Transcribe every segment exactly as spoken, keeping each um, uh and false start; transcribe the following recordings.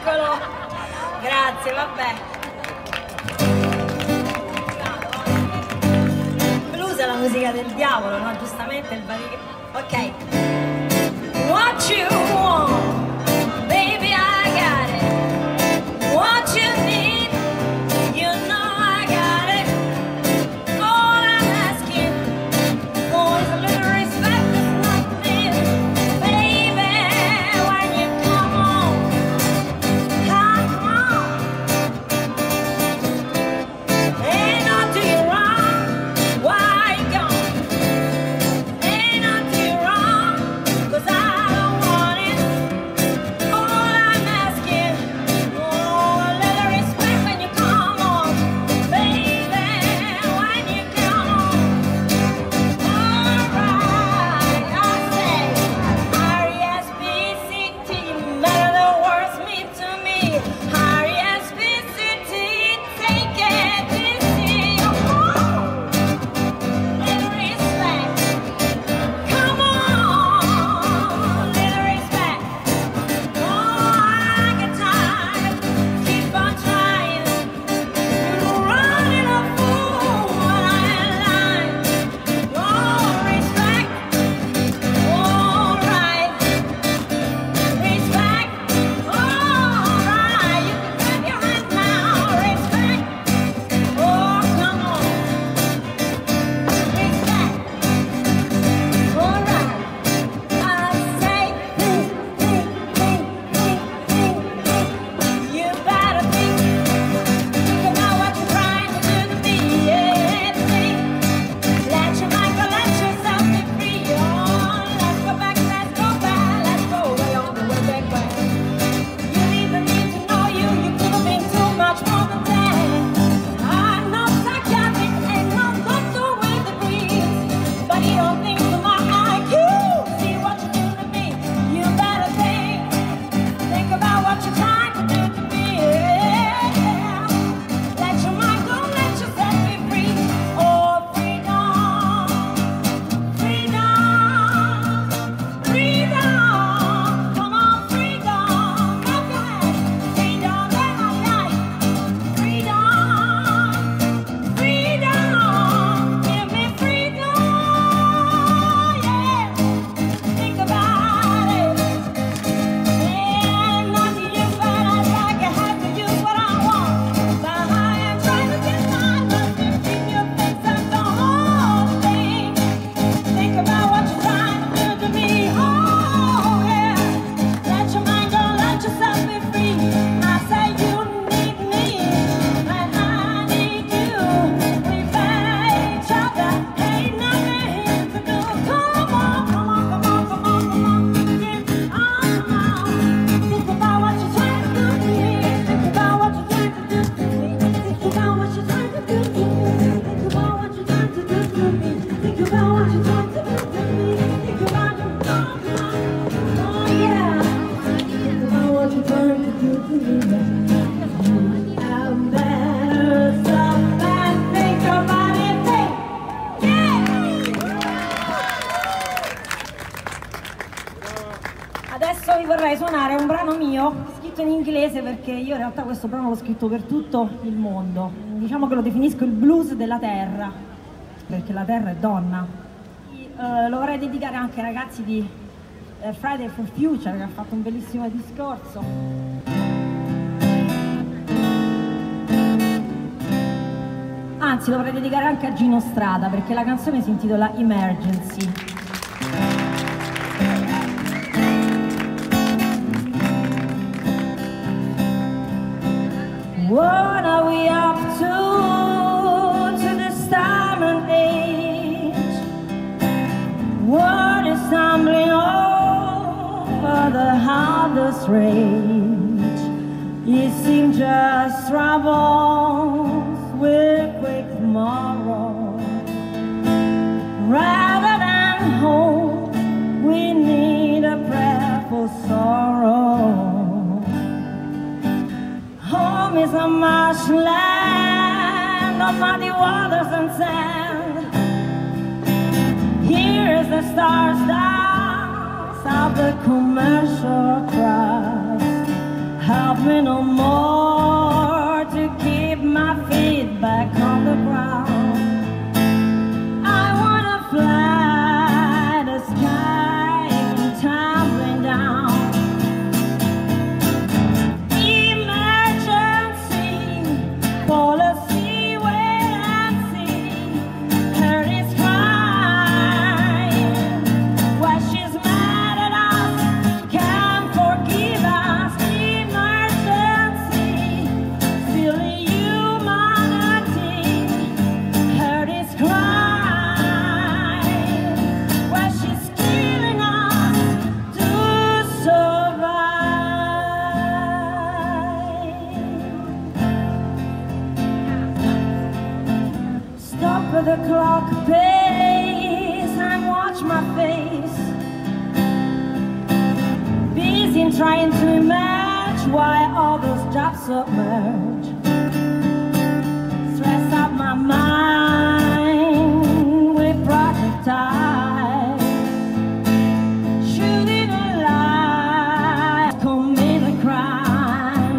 Eccolo. Grazie, vabbè. Blues è la musica del diavolo, no? Giustamente il bariche. Ok. What you want, baby, I got it. What you need, you know I got it. All I'm asking for is a little respect like this, baby. When you come on, come on. Ain't nothing wrong, why you gone? Ain't nothing wrong, 'cause I don't want it. All I'm asking, oh, a little respect when you come on, baby, when you come on. Alright, I say, R E S P C T, matter the words mean to me. R E S P C T, take it easy. Oh, little respect. Come on, little respect. Oh, I got time. Keep on trying. You're running a fool when I'm lying. Oh, respect. All right. Respect. All right. You can clap your hands now. Respect. Oh, come on. Respect. All right. I say, think, think, think, think, think, think. You better think. Think about what you're trying to do to me. Yeah, think. Let your mind go, let yourself be free. Oh, let's go back, let's go back, let's go way on the way back way. You even need to know you. You could have been too much more than that. I'm not psychiatric, ain't no doctor with degrees, but you don't think to my I Q. See what you do to me. You better think. Think about what you're trying to do to me. Yeah. Let your mind go, let yourself be free. Oh, freedom, freedom, freedom. Come on, freedom. Clap your hands. Freedom in my life. Freedom, freedom. Give me freedom. Yeah. Think about it. And nothing you find out like I have to use what I want. But I am trying to get my love to keep your face up the whole thing. Think about what you're trying to do to me. Oh, yeah. Let your mind go, let yourself be free. I say you need me, and I need you. We better each other. Ain't nothing to do. Come on, come on, come on, come on, come on. Get on now. Think about what you're trying to do to me. Think about what you're trying to do to me. Think about what you're trying to do to me. Think about what you're trying to do to me. Think about what you're trying to do to me. Think about your mom. Oh yeah. Think about what you're trying to do to me. I'm better stop and think about it. Think. Yeah. Adesso vi vorrei suonare un brano mio scritto in inglese, perché io in realtà questo brano l'ho scritto per tutto il mondo. Diciamo che lo definisco il blues della terra, perché la terra è donna. Eh, lo vorrei dedicare anche ai ragazzi di eh, Friday for Future, che ha fatto un bellissimo discorso. Anzi, lo vorrei dedicare anche a Gino Strada, perché la canzone si intitola Emergency. What are we up to, to this time and age? What is stumbling over the hardest rage? It seems just troubles will quick tomorrow. Rather than hope, we need a prayer for sorrow. Home is a marshland of muddy waters and sand. Here is the star stars of the commercial crust. help me no more to keep my feet back on the ground. I wanna fly the sky and tumbling down. Emergency, policy, wait and see. Her is crying while she's mad at us, can't forgive us. Emergency, silly humanity. Her is crying while she's killing us to survive. Stop with the clock pace and watch my face. Busy in trying to imagine why all those jobs submerge. Stress out my mind with project eyes. Shooting a lie, commit a crime.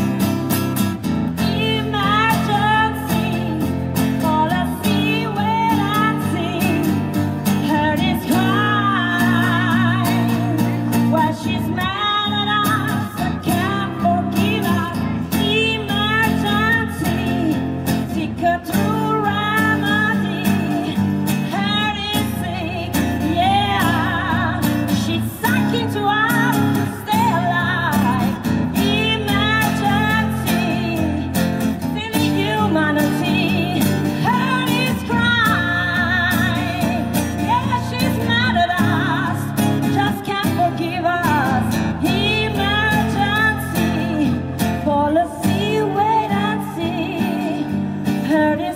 Emergency, policy, wait and see. Her is crying while she's mad at us, I can't forgive us. Emergency, seek a true remedy. Her is sick, yeah, she's sucking to us to stay alive. Emergency, silly humanity. Her is crying, yeah, she's mad at us, just can't forgive us. Emergency, policy, wait and see. Her is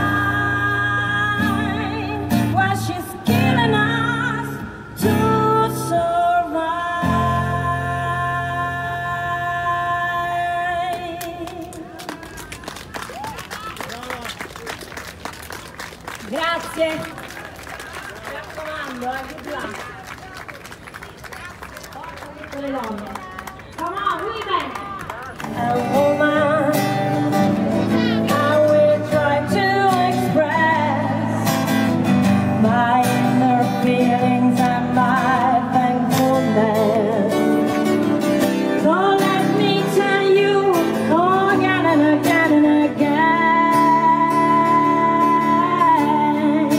crying while she's killing us to survive. Grazie. Mi raccomando, eh, good luck. Forza di quelle donne. Come on, women! A woman, I will try to express my inner feelings and my thankfulness. So let me tell you again and again and again.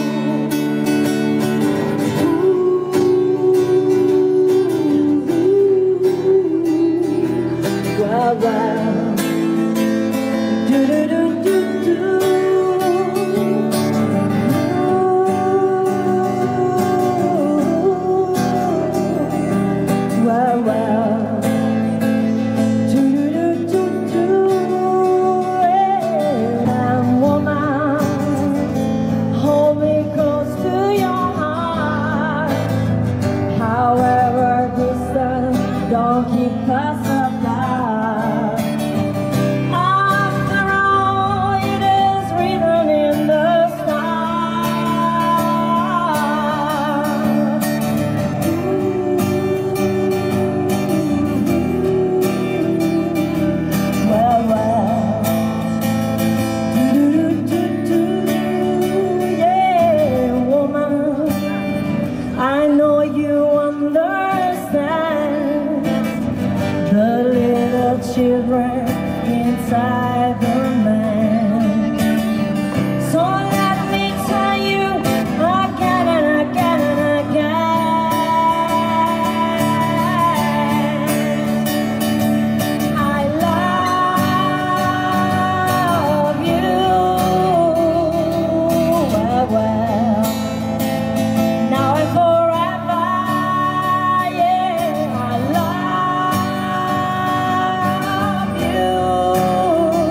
Ooh, well, well. Do do do do do. Well, well. Do do do do. And woman, hold me close to your heart. However distant, don't keep us apart. After all, it is written in the stars. Well, well. Do do do do. Yeah, woman, I know you understand the little children inside the man. So let me tell you again and again and again. I love you. Well, well. Now and forever, yeah, I love you.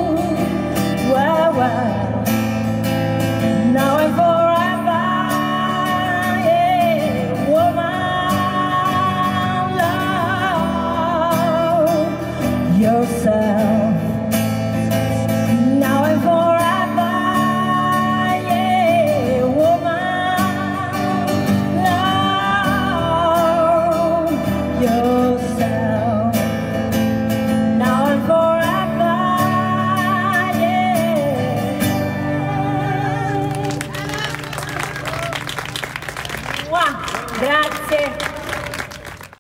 Grazie.